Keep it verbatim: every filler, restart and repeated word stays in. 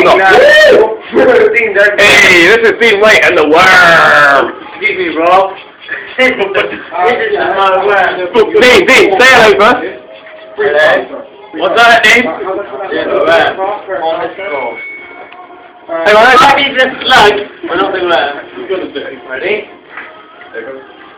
You go, hey, this is Team White and the worm. Excuse me, Rob. This is my worm. Dean, Dean, say hello first. What's that, Dean? Hang on, Might be the slug. We're not the worm. Ready? There goes.